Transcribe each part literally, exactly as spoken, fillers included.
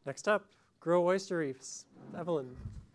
Next up, Grow Oyster Reefs. Evelyn.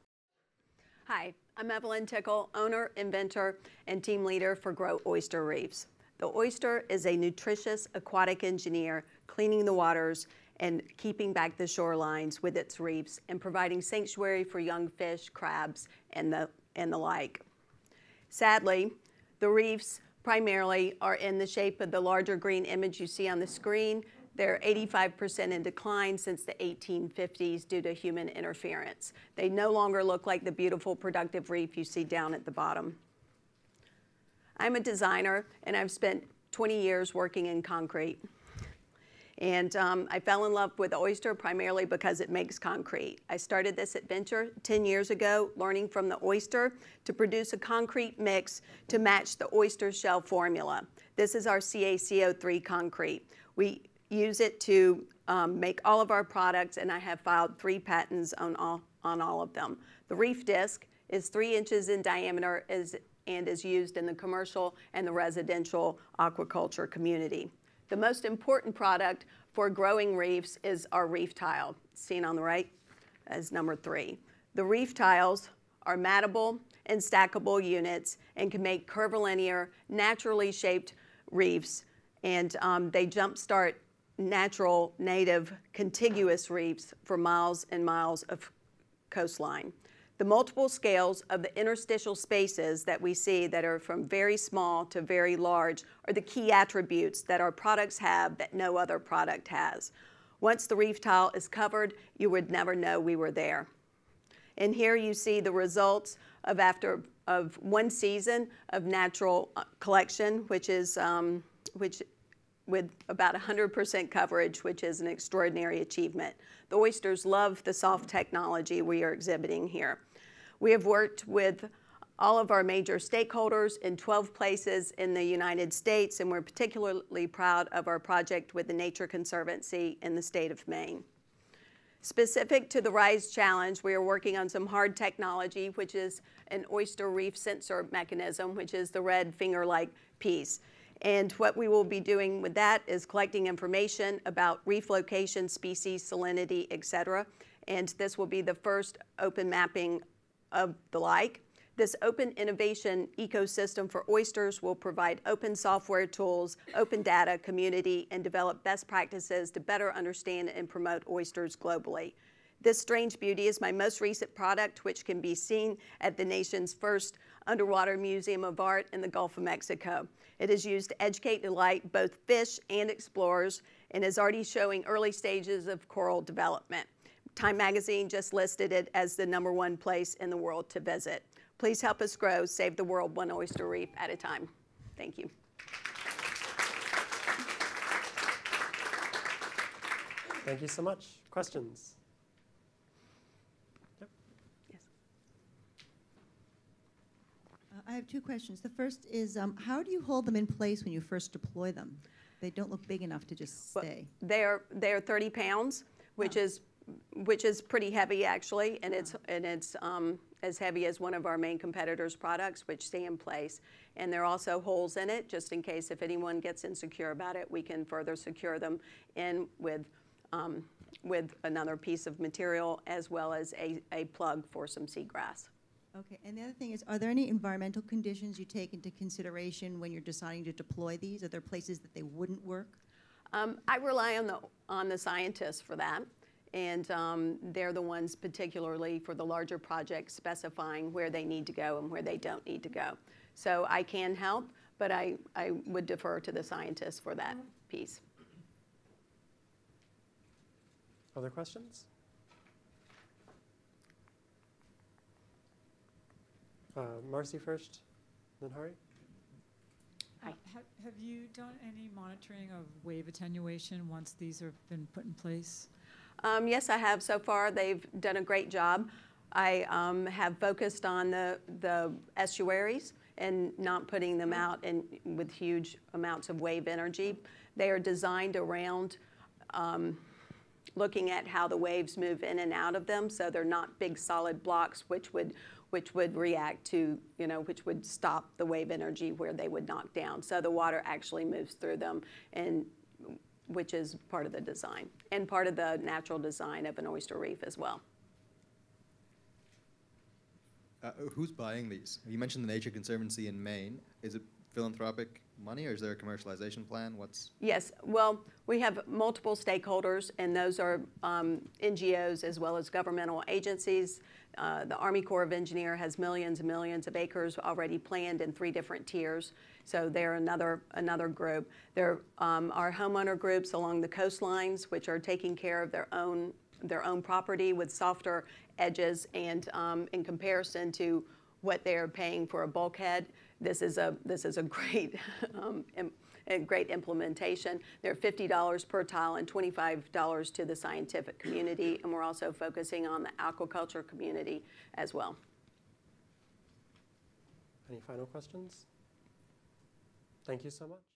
Hi, I'm Evelyn Tickle, owner, inventor, and team leader for Grow Oyster Reefs. The oyster is a nutritious aquatic engineer cleaning the waters and keeping back the shorelines with its reefs and providing sanctuary for young fish, crabs, and the, and the like. Sadly, the reefs primarily are in the shape of the larger green image you see on the screen. They're eighty-five percent in decline since the eighteen fifties due to human interference. They no longer look like the beautiful productive reef you see down at the bottom. I'm a designer, and I've spent twenty years working in concrete. And um, I fell in love with the oyster primarily because it makes concrete. I started this adventure ten years ago, learning from the oyster to produce a concrete mix to match the oyster shell formula. This is our C A C O three concrete. We use it to um, make all of our products, and I have filed three patents on all, on all of them. The reef disc is three inches in diameter is, and is used in the commercial and the residential aquaculture community. The most important product for growing reefs is our reef tile, seen on the right as number three. The reef tiles are mattable and stackable units and can make curvilinear, naturally shaped reefs, and um, they jumpstart natural, native, contiguous reefs for miles and miles of coastline. The multiple scales of the interstitial spaces that we see that are from very small to very large are the key attributes that our products have that no other product has. Once the reef tile is covered, you would never know we were there. And here you see the results of after of one season of natural collection, which is um, which with about one hundred percent coverage, which is an extraordinary achievement. The oysters love the soft technology we are exhibiting here. We have worked with all of our major stakeholders in twelve places in the United States, and we're particularly proud of our project with the Nature Conservancy in the state of Maine. Specific to the RISE challenge, we are working on some hard technology, which is an oyster reef sensor mechanism, which is the red finger-like piece. And what we will be doing with that is collecting information about reef location, species, salinity, et cetera. And this will be the first open mapping of the like. This open innovation ecosystem for oysters will provide open software tools, open data, community, and develop best practices to better understand and promote oysters globally. This strange beauty is my most recent product, which can be seen at the nation's first underwater museum of art in the Gulf of Mexico. It is used to educate and delight both fish and explorers and is already showing early stages of coral development. Time magazine just listed it as the number one place in the world to visit. Please help us grow, save the world one oyster reef at a time. Thank you. Thank you so much. Questions? Yep. Yes. Uh, I have two questions. The first is, um, how do you hold them in place when you first deploy them? They don't look big enough to just stay. Well, they are they are thirty pounds, which oh. is which is pretty heavy actually, and it's and it's um, as heavy as one of our main competitors' products, which stay in place. And there are also holes in it, just in case if anyone gets insecure about it, we can further secure them in with um, with another piece of material, as well as a, a plug for some seagrass. Okay, and the other thing is, are there any environmental conditions you take into consideration when you're deciding to deploy these? Are there places that they wouldn't work? Um, I rely on the on the scientists for that. And um, they're the ones particularly for the larger projects specifying where they need to go and where they don't need to go. So I can help, but I, I would defer to the scientists for that piece. Other questions? Uh, Marcy first, then Hari. Uh, have, have you done any monitoring of wave attenuation once these have been put in place? Um, yes, I have so far. They've done a great job. I um, have focused on the, the estuaries and not putting them out in, with huge amounts of wave energy. They are designed around um, looking at how the waves move in and out of them, so they're not big solid blocks which would which would react to, you know, which would stop the wave energy where they would knock down. So the water actually moves through them, and which is part of the design and part of the natural design of an oyster reef as well. Uh, who's buying these? You mentioned the Nature Conservancy in Maine. Is it philanthropic money, or is there a commercialization plan? What's Yes, well, we have multiple stakeholders, and those are um, N G Os as well as governmental agencies. Uh, the Army Corps of Engineers has millions and millions of acres already planned in three different tiers, so they're another another group. There um, are homeowner groups along the coastlines, which are taking care of their own their own property with softer edges, and um, in comparison to what they're paying for a bulkhead, this is a this is a great um, im a great implementation. They're fifty dollars per tile and twenty-five dollars to the scientific community, and we're also focusing on the aquaculture community as well. Any final questions? Thank you so much.